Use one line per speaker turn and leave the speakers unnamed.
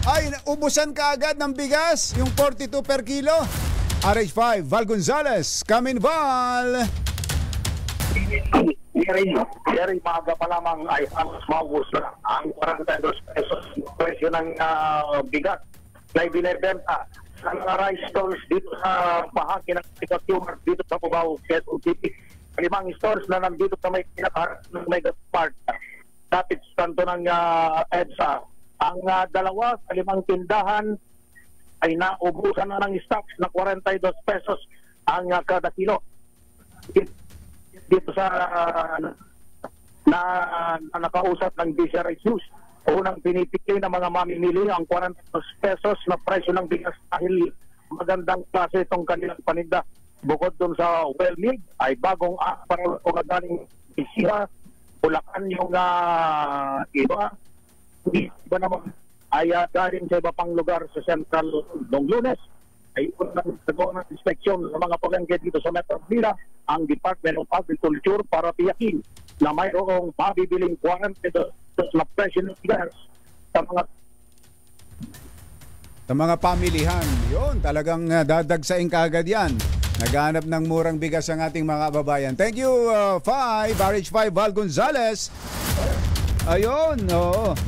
Ay, ubusan ka agad ng bigas, yung 42 per kilo. RH5, Val Gonzales, Kamin Val.
Jerry, maaga pa lamang ay halos maubos na ang 42 pesos presyo ng bigas na ibinebenta sa mga rice stalls dito sa bahagi ng Tumar dito sa Cubao, Quezon City. 5 stores na nandito sa may kinakaharap ng Mega Park. Dapit sa kanto ng EDSA. Ang dalawa sa 5 tindahan ay naubusan na ng stocks na 42 pesos ang kada kilo. Dito sa na nakausap ng DCRH News, unang pinipili ng mga mamimili ang 42 pesos na presyo ng bigas dahil magandang klase itong kanilang paninda. Bukod dun sa well-milled, ay bagong para galing Isira, Bulacan yung iba naman ay galing sa iba pang lugar sa Central noong Lunes. Ay unang nagawa ng inspeksyon sa mga palengke dito sa Metro Manila ang Department of Agriculture para tiyakin na mayroong mabibiling 42 na presyo ng bigas
sa mga pamilihan. Yun, talagang dadagsain kaagad yan. Naghahanap ng murang bigas ang ating mga kababayan. Thank you, RH5 Val Gonzales. Ayun, oo.